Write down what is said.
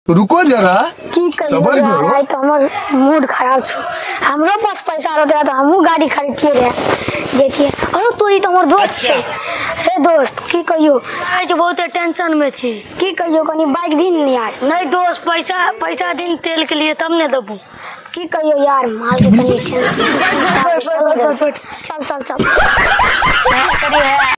रुको जरा, सबर करो। तो हमर मूड खराब छो। हमरो पास पैसा रहते तो हमहू गाड़ी खरीदतिए रहे जेतिए। अरे तोरी तो हमर दोस्त छे। रे दोस्त की कहियो आज बहुत टेंशन में छी। की कहियो कनी बाइक दिन यार। नहीं दोस्त पैसा दिन तेल के लिए तब ने देबू। की कहियो यार माल के कनी चल चल चल।